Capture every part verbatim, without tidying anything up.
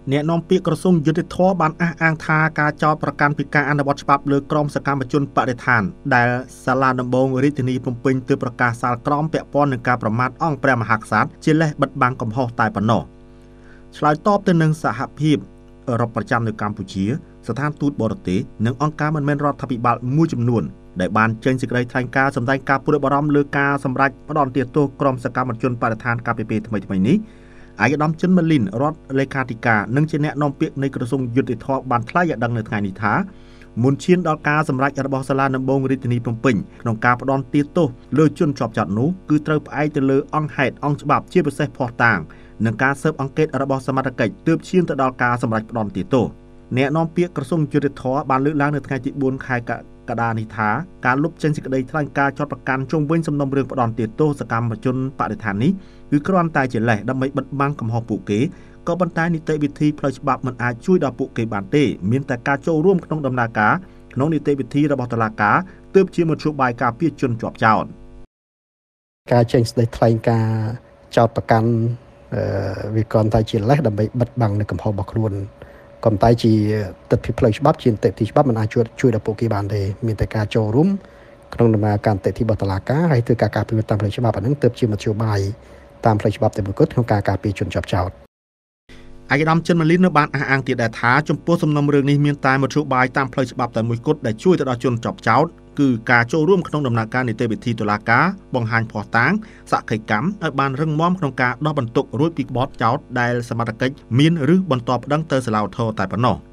អ្នកនាំពាក្យក្រសួងយុតិធម៌បានអះអាងថាការចោទប្រកាន់ពីការអនុវត្តច្បាប់លើក្រុមសកម្មជនបរិស្ថានដែលសាលាដំបងរាជធានីភ្នំពេញទើបប្រកាសសាលក្រមពាក់ព័ន្ធនឹងការប្រមាថអង្គព្រះមហាក្សត្រជាលេសបិទបាំងកំហុសតែប៉ុណ្ណោះឆ្លើយតបទៅនឹងសហភាពអឺរ៉ុបប្រចាំនៅកម្ពុជាស្ថានទូតបរទេសនិងអង្គការមិនមែនរដ្ឋាភិបាលមួយចំនួនដែលបានចេញសេចក្តីថ្លែងការណ៍សម្ដែងការព្រួយបារម្ភលើការសម្រេចផ្តន្ទាទោសក្រុមសកម្មជនបរិស្ថានកាលពីពេលថ្មីៗនេះឯកឧត្តមចិនម៉ាលីនរដ្ឋលេខាធិការនិងជាអ្នកនាំពាក្យនៃក្រសួងយុតិធម៌បានថ្លែងឲ្យដឹងនៅថ្ងៃនេះថាមុនឈានដល់ការសម្រេចរបស់សាលាដំបងរាជធានីភ្នំពេញក្នុងការផ្តន្ទាទោសលើជនជាប់ចោទនោះគឺត្រូវផ្អែកទៅលើអង្គហេតុអង្គច្បាប់ជាពិសេសភស្តុតាងនិងការស៊ើបអង្កេតរបស់សមត្ថកិច្ចទើបឈានទៅដល់ការសម្រេចផ្តន្ទាទោសអ្នកនាំពាក្យក្រសួងយុតិធម៌បានលើកឡើងនៅថ្ងៃទីបួនខែកក្កដានេះថាការលុបចេញសេចក្តីថ្លែងការណ៍ចាត់ប្រកាន់ជុំវិញសំណុំរឿងផ្តន្ទាទោសសកម្មជនបរិស្ថាននេះគឺគ្រាន់តែជាលេសដើម្បីបិទបាំងកំហុសពួកគេក៏ប៉ុន្តែនីតិវិធីផ្លូវច្បាប់មិនអាចជួយដល់ពួកគេបានទេមានតែការចូលរួមក្នុងដំណើរការក្នុងនីតិវិធីរបស់តុលាការទើបជាមធ្យោបាយការពារជនជាប់ចោទការចេញសេចក្តីថ្លែងការណ៍ចោទប្រកាន់វាគ្រាន់តែជាលេសដើម្បីបិទបាំងនៅកំហុសរបស់ខ្លួនក៏តែជាទិដ្ឋិផ្លូវច្បាប់ជានីតិវិធីច្បាប់មិនអាចជួយជួយដល់ពួកគេបានទេមានតែការចូលរួមក្នុងដំណើរការនីតិវិធីរបស់តុលាការហើយធ្វើការការពារតាមផ្លូវច្បាប់អានឹងទើបជាមធ្យោបាយតាមផ្លូវច្បាប់តែមួយគត់ក្នុងការការពារជនជាប់ចោទឯកឧត្តមចិនម៉ាលីននៅបានអះអាងទៀតដែរថាចំពោះសំណុំរឿងនេះមានតែមធ្យោបាយតាមផ្លូវច្បាប់តែមួយគត់ដែលជួយទៅដល់ជនជាប់ចោទគឺការចូលរួមក្នុងដំណើរការនីតិវិធីតុលាការបង្ហាញភស្តុតាងសក្ខីកម្មឲ្យបានរឹងមាំក្នុងការដោះបន្ទុករួចពីក្បត់ចោទដែលសមត្ថកិច្ចមានឬបន្តប្តឹងទៅសាលាឧទ្ធរតែប៉ុណ្ណោះ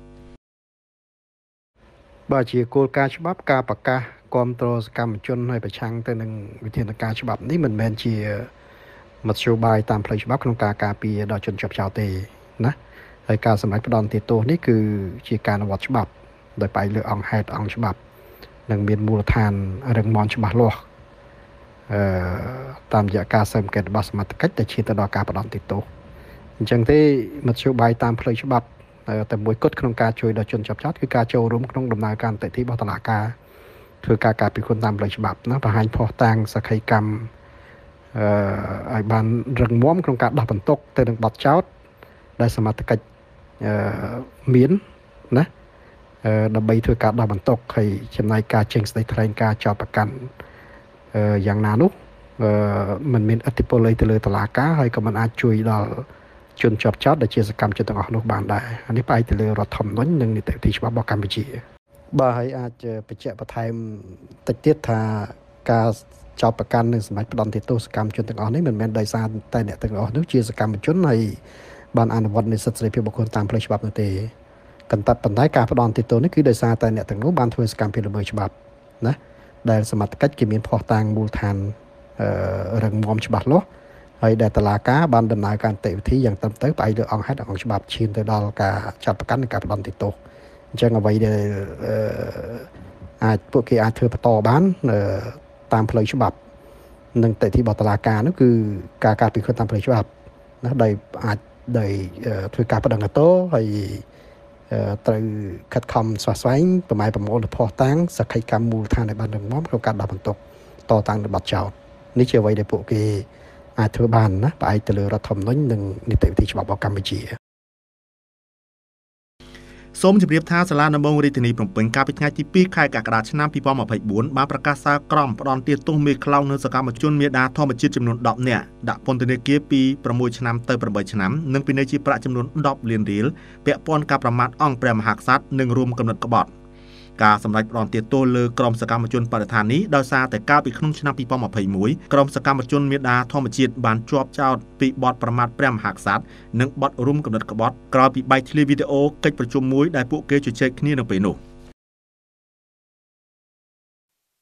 បើជាគោលការណ៍ច្បាប់ការប្រកាសគ្រប់គ្រងសកម្មជនឲ្យប្រឆាំងទៅនឹងវិធានការច្បាប់នេះមិនមែនជាមធ្យោបាយតាមផ្លូវច្បាប់ក្នុងការការពារដល់ជនជាប់ចោទទេណាហើយការសម្រេចផ្តន្ទាទោសនេះគឺជាការអនុវត្តច្បាប់ដោយផ្អែកលើអង្គហេតុអង្គច្បាប់និងមានមូលដ្ឋានរឹងមាំច្បាស់លាស់អឺតាមរយៈការស៊ើបអង្កេតរបស់សមត្ថកិច្ចដែលឈានទៅដល់ការផ្តន្ទាទោសអញ្ចឹងទេមធ្យោបាយតាមផ្លូវច្បាប់តែមួយគត់ក្នុងការជួយដល់ជនជាប់ចោទគឺការចូលរួមក្នុងដំណើរការនីតិវិធីរបស់តុលាការធ្វើការការពិគ្រោះតាមផ្លូវច្បាប់ណាបង្ហាញភស្តុតាងសក្ខីកម្មអឺឲ្យបានរឹងមាំក្នុងការដោះបន្ទុកទៅនឹងបទចោទដែលសមត្ថកិច្ចអឺមានណាអឺដើម្បីធ្វើការដោះបន្ទុកហើយចំណាយការចេញសេចក្តីថ្លែងការណ៍ចោទប្រកាន់អឺយ៉ាងណានោះអឺมันមានឥទ្ធិពលទៅលើតុលាការហើយក៏มันអាចជួយដល់ជនជាប់ចោទដែលជាសកម្មជនទាំងអស់នោះបានដែរអានេះផ្អែកទៅលើរដ្ឋធម្មនុញ្ញនិងនីតិវិធីច្បាប់របស់កម្ពុជាបាទហើយអាចបញ្ជាក់បន្ថែមតិចទៀតថាការចោទប្រកាន់និងសម្រេចផ្តន្ទាទោសសកម្មជនទាំងអស់នេះមិនមែនដោយសារតែអ្នកទាំងអស់នោះជាសកម្មជនហើយបានអនុវត្តនូវសិទ្ធិសេរីភាពបុគ្គលតាមផ្លូវច្បាប់នោះទេកន្តែប៉ុន្តែការផ្តន្ទាទោសនេះគឺដោយសារតែអ្នកទាំងនោះបានធ្វើសកម្មភាពល្មើសច្បាប់ណាដែលសមត្ថកិច្ចគេមានភស្តុតាងមូលដ្ឋានអឺរឹងមាំច្បាស់លាស់ហើយដែលតុលាការបានដំណើរការនីតិវិធីយ៉ាងត្រឹមត្រូវផ្អែកលើអង្គហេតុអង្គច្បាប់ឈានទៅដល់ការចាត់ប្រកាន់និងការផ្តន្ទាទោសអញ្ចឹងអ្វីដែលអាចពួកគេអាចធ្វើបន្តបានតាមផ្លូវច្បាប់និងនីតិវិធីរបស់តុលាការនោះគឺការការពិគ្រោះតាមផ្លូវច្បាប់ណាដោយអាចដោយធ្វើការប្តឹងទោសហើយត្រូវខិតខំស្វែងស្វែងប្រម៉ែប្រមូលភស្តុតាងសក្ខីកម្មមូលដ្ឋានឲ្យបានរឹងមាំក្នុងការដោះបន្ទុកតតាំងនៅបទចោទនេះជាអ្វីដែលពួកគេអាចធ្វើបានណាផ្អែកទៅលើរដ្ឋធម្មនុញ្ញនិងនីតិវិធីច្បាប់របស់កម្ពុជាសូមជម្រាបថាសាលាដំបងរាជធានីភ្នំពេញកាលពីថ្ងៃទីពីរខែកក្កដាឆ្នាំពីរពាន់ម្ភៃបួនបានប្រកាសសាលក្រមផ្តន្ទាទោសមេខ្លោងនៅសកម្មជនមេដាធម្មជាតិចំនួនដប់នាក់ដាក់ពន្ធនាគារពីប្រាំមួយឆ្នាំទៅប្រាំបីឆ្នាំនិងពិន័យជាប្រាក់ចំនួនដប់លានរៀលពាក់ព័ន្ធការប្រមាថអង្គព្រះមហាក្សត្រនិងរួមកំណត់ក្បត់ការសម្រេចផ្តន្ទាទោសលើក្រុមសកម្មជនបរិស្ថាននេះដោយសារតែកាលពីក្នុងឆ្នាំពីរពាន់ម្ភៃមួយក្រុមសកម្មជនមេដាធម្មជាតិបានជាប់ចោទពីបទប្រមាថព្រះមហាក្សត្រនិងបទរួមកំណត់ក្បត់ក្រោយពីបែកធ្លាយវីដេអូកិច្ចប្រជុំមួយដែលពួកគេជជែកគ្នានៅពេលនោះ